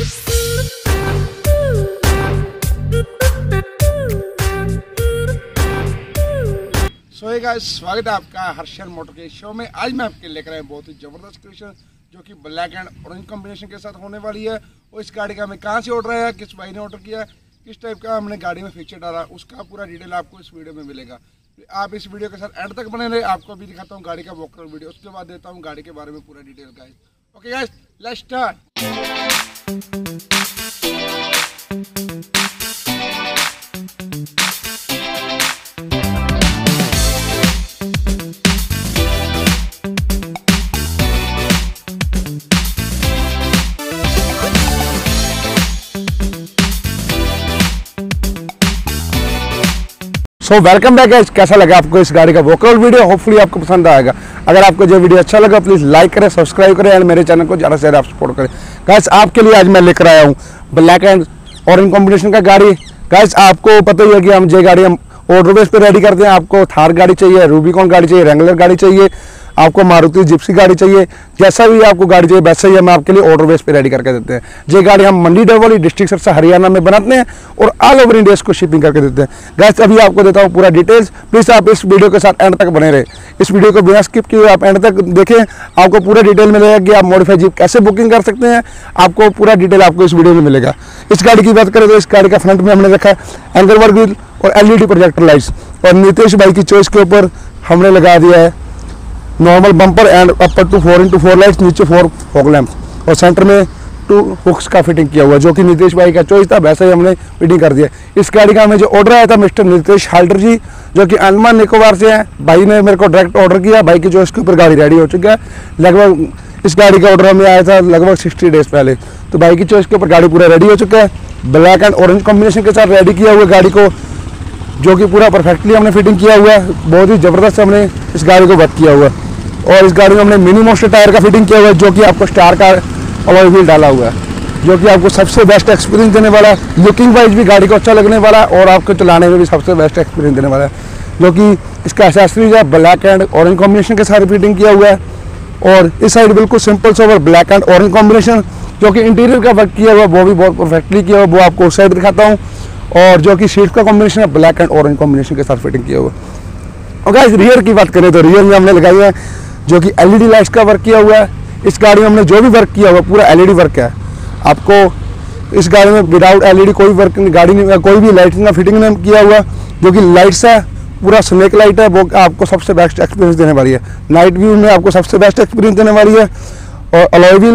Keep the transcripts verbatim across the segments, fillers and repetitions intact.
सो hey guys, स्वागत है आपका हर्षल मोटर के शो में। आज मैं आपके लेकर आया बहुत ही ज़बरदस्त क्रिएशन जो कि ब्लैक एंड ऑरेंज कॉम्बिनेशन के साथ होने वाली है। और इस गाड़ी का हमें कहाँ से ऑर्डर आया, किस भाई ने ऑर्डर किया, किस टाइप का हमने गाड़ी में फीचर डाला, उसका पूरा डिटेल आपको इस वीडियो में मिलेगा। आप इस वीडियो के साथ एंड तक बने रहे। आपको भी दिखाता हूँ गाड़ी का वॉकआउट वीडियो, उसके बाद देता हूँ गाड़ी के बारे में पूरा detail guys. Okay guys, let's start. So welcome back guys, कैसा लगा आपको इस गाड़ी का वॉकआउट वीडियो? होपफुली आपको पसंद आएगा। अगर आपको जो वीडियो अच्छा लगा प्लीज़ लाइक करें, सब्सक्राइब करें एंड मेरे चैनल को ज़्यादा से ज़्यादा आप सपोर्ट करें। गाइस आपके लिए आज मैं लेकर आया हूँ ब्लैक एंड ऑरेंज कॉम्बिनेशन का गाड़ी। गाइस आपको पता ही है कि हम ये गाड़ी हम ऑर्डर बेस पे रेडी करते हैं। आपको थार गाड़ी चाहिए, रूबिकॉन गाड़ी चाहिए, रेंगलर गाड़ी चाहिए, आपको मारुति जिप्सी गाड़ी चाहिए, जैसा भी आपको गाड़ी चाहिए वैसा ही हम आपके लिए ऑर्डर बेस पे रेडी करके देते हैं। ये गाड़ी हम मंडी डबल डिस्ट्रिक्ट सिरसा हरियाणा में बनाते हैं और ऑल ओवर इंडिया इसको शिपिंग करके देते हैं। गाइस अभी आपको देता हूँ पूरा डिटेल्स, प्लीज़ आप इस वीडियो के साथ एंड तक बने रहे। इस वीडियो को बिना स्किप किए आप एंड तक देखें, आपको पूरा डिटेल मिलेगा कि आप मॉडिफाई जीप कैसे बुकिंग कर सकते हैं। आपको पूरा डिटेल आपको इस वीडियो में मिलेगा। इस गाड़ी की बात करें तो इस गाड़ी का फ्रंट में हमने रखा है एंकर वर्क व्हील और एलईडी प्रोजेक्टर लाइट्स, और नितेश भाई की चॉइस के ऊपर हमने लगा दिया है normal bumper and upper two four into four lights, नीचे फोर फॉग लैंप, और सेंटर में टू हुक्स का फिटिंग किया हुआ जो कि नितेश भाई का चॉइस था, वैसा ही हमने फिटिंग कर दिया। इस गाड़ी का हमें जो ऑर्डर आया था मिस्टर नितेश हाल्डर जी जो कि अंडमान निकोबार से हैं। भाई ने मेरे को डायरेक्ट ऑर्डर किया, भाई की चॉइस के ऊपर गाड़ी रेडी हो चुकी है। लगभग इस गाड़ी का ऑर्डर हमें आया था लगभग सिक्सटी डेज पहले, तो भाई की चॉइस के ऊपर गाड़ी पूरा रेडी हो चुका है। ब्लैक एंड ऑरेंज कॉम्बिनेशन के साथ रेडी किया हुआ गाड़ी को, जो कि पूरा परफेक्टली हमने फिटिंग किया हुआ है। बहुत ही ज़बरदस्त हमने इस गाड़ी को वर्क किया हुआ है। और इस गाड़ी में हमने मिनी मोस्टर टायर का फिटिंग किया हुआ है जो कि आपको स्टार का अलॉय व्हील डाला हुआ है, जो कि आपको सबसे बेस्ट एक्सपीरियंस देने वाला है। लुकिंग वाइज भी गाड़ी को अच्छा लगने वाला है और आपको चलाने में भी सबसे बेस्ट एक्सपीरियंस देने वाला है। जो कि इसका एसेसरीज है ब्लैक एंड ऑरेंज कॉम्बिनेशन के साथ फिटिंग किया हुआ है। और इस साइड बिल्कुल simple sober black and orange combination, जो कि इंटीरियर का वर्क किया हुआ है वो भी बहुत परफेक्टली किया हुआ है, वो आपको उस साइड दिखाता हूँ। और जो कि सीट का कॉम्बिनेशन है ब्लैक एंड ऑरेंज कॉम्बिनेशन के साथ फिटिंग किया हुआ है। और गाइस रियर की बात करें तो रियर में हमने लगाई है जो कि एलईडी लाइट्स का वर्क किया हुआ है। इस गाड़ी में हमने जो भी वर्क किया हुआ पूरा एलईडी वर्क है। आपको इस गाड़ी में विदाउट एलईडी कोई वर्क गाड़ी नहीं, कोई भी लाइटिंग का फिटिंग नहीं किया हुआ, जो कि लाइट्स है पूरा स्नेक लाइट है, वो आपको सबसे बेस्ट एक्सपीरियंस देने वाली है। नाइट व्यू में आपको सबसे बेस्ट एक्सपीरियंस देने वाली है। और अलॉय व्हील,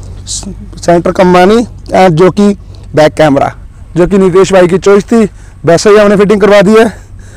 सेंटर कम्बानी एंड जो कि बैक कैमरा, जो कि नितेश भाई की चॉइस थी, वैसे ही हमने फिटिंग करवा दी है।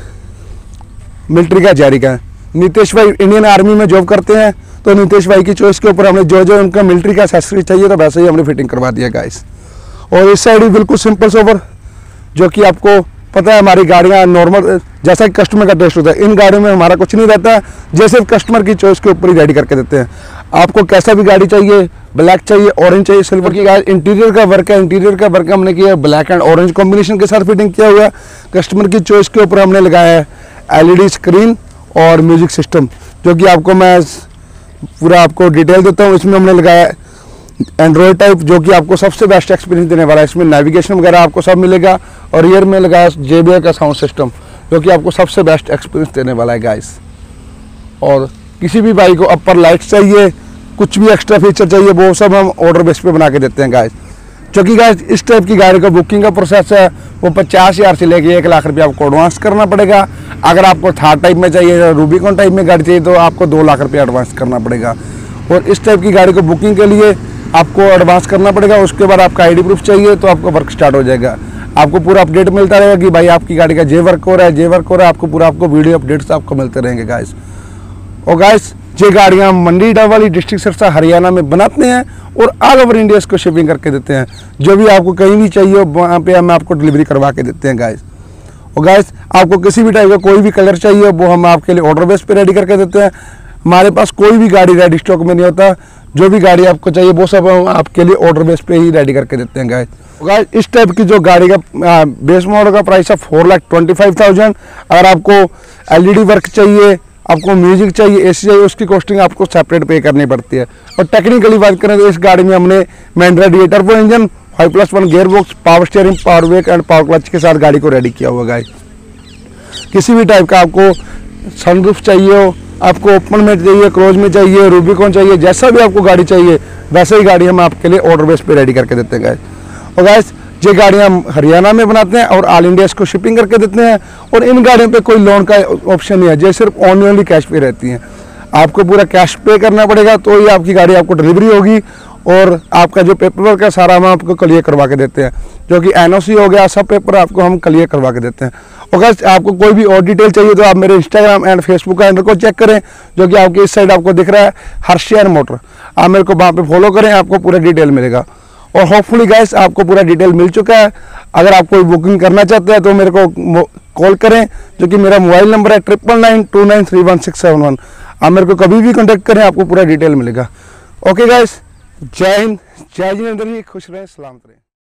मिलिट्री का जारी का नितेश भाई इंडियन आर्मी में जॉब करते हैं, तो नितेश भाई की चॉइस के ऊपर हमने जो जो उनका मिलिट्री का एक्सेसरी चाहिए तो वैसे ही हमने फिटिंग करवा दिया गाइस। और इस साइड भी बिल्कुल सिंपल सोबर, जो कि आपको पता है हमारी गाड़ियाँ नॉर्मल जैसा कि कस्टमर का टेस्ट होता है, इन गाड़ियों में हमारा कुछ नहीं रहता है, जैसे कस्टमर की चॉइस के ऊपर ही रेडी करके देते हैं। आपको कैसा भी गाड़ी चाहिए, ब्लैक चाहिए, ऑरेंज चाहिए, सिल्वर की गाड़ी, इंटीरियर का वर्क है, इंटीरियर का वर्क हमने किया है ब्लैक एंड ऑरेंज कॉम्बिनेशन के साथ फिटिंग किया हुआ है। कस्टमर की चॉइस के ऊपर हमने लगाया है एलईडी स्क्रीन और म्यूजिक सिस्टम, जो कि आपको मैं पूरा आपको डिटेल देता हूँ। इसमें हमने लगाया एंड्रॉयड टाइप, जो कि आपको सबसे बेस्ट एक्सपीरियंस देने वाला है। इसमें नेविगेशन वगैरह आपको सब मिलेगा। और रियर में लगाया जेबीएल का साउंड सिस्टम, जो कि आपको सबसे बेस्ट एक्सपीरियंस देने वाला है गाइस। और किसी भी बाइक को अपर लाइट्स चाहिए, कुछ भी एक्स्ट्रा फीचर चाहिए, वो सब हम ऑर्डर बेस पे बना के देते हैं गाइस। क्योंकि गाइस इस टाइप की गाड़ी का बुकिंग का प्रोसेस है वो पचास हज़ार से लेके एक लाख रुपये आपको एडवांस करना पड़ेगा। अगर आपको थार टाइप में चाहिए, रूबिकॉन टाइप में गाड़ी चाहिए, तो आपको दो लाख रुपये एडवांस करना पड़ेगा। और इस टाइप की गाड़ी को बुकिंग के लिए आपको एडवांस करना पड़ेगा। उसके बाद आपका आईडी प्रूफ चाहिए तो आपका वर्क स्टार्ट हो जाएगा। आपको पूरा अपडेट मिलता रहेगा कि भाई आपकी गाड़ी का जे वर्क हो रहा है, जे वर्क हो रहा है, आपको पूरा आपको वीडियो अपडेट्स आपको मिलते रहेंगे गाइस। और गाइस ये गाड़ियाँ मंडी डबल डिस्ट्रिक्ट सिरसा हरियाणा में बनाते हैं और ऑल ओवर इंडिया इसको शिपिंग करके देते हैं। जो भी आपको कहीं भी चाहिए वहाँ पे हम आपको डिलीवरी करवा के देते हैं गाइस। और गाइस आपको किसी भी टाइप का कोई भी कलर चाहिए वो हम आपके लिए ऑर्डर बेस पे रेडी करके देते हैं। हमारे पास कोई भी गाड़ी रेडी स्टॉक में नहीं होता, जो भी गाड़ी आपको चाहिए वो सब हम आपके लिए ऑर्डर बेस पे ही रेडी करके देते हैं गाइस। गाइस इस टाइप की जो गाड़ी का बेस मॉडल का प्राइस है four lakh twenty five thousand. अगर आपको एलईडी वर्क चाहिए, आपको म्यूजिक चाहिए, एसी चाहिए, उसकी कॉस्टिंग आपको सेपरेट पे करनी पड़ती है। और टेक्निकली बात करें तो इस गाड़ी में हमने Mahindra D turbo engine, five plus one gear box, power steering, power brake and power clutch के साथ गाड़ी को रेडी किया हुआ गाइस। किसी भी टाइप का आपको सनरूफ चाहिए हो, आपको ओपन में चाहिए, क्लोज में चाहिए, रूबिकॉन चाहिए, जैसा भी आपको गाड़ी चाहिए वैसे ही गाड़ी हम आपके लिए ऑर्डर बेस पे रेडी करके देते हैं गाइस। और गाइस ये गाड़ियाँ हम हरियाणा में बनाते हैं और ऑल इंडिया इसको शिपिंग करके देते हैं। और इन गाड़ियों पे कोई लोन का ऑप्शन नहीं है, ये सिर्फ ऑनली कैश पे रहती हैं। आपको पूरा कैश पे करना पड़ेगा तो ही आपकी गाड़ी आपको डिलीवरी होगी। और आपका जो पेपर वर्क है सारा हम आपको क्लियर करवा के देते हैं, जो कि एन ओ सी हो गया, सब पेपर आपको हम क्लियर करवा के देते हैं। और गाइस आपको कोई भी और डिटेल चाहिए तो आप मेरे इंस्टाग्राम एंड फेसबुक हैंडल को चेक करें, जो कि आपके इस साइड आपको दिख रहा है हर्षियर मोटर। आप मेरे को वहाँ पे फॉलो करें, आपको पूरा डिटेल मिलेगा। और होपफुली गाइस आपको पूरा डिटेल मिल चुका है। अगर आप कोई बुकिंग करना चाहते हैं तो मेरे को कॉल करें, जो कि मेरा मोबाइल नंबर है triple nine two nine three one six seven one. आप मेरे को कभी भी कॉन्टैक्ट करें, आपको पूरा डिटेल मिलेगा। ओके गाइस, जय हिंद, जय जिनेंद्र जी, खुश रहें, सलामत रहें।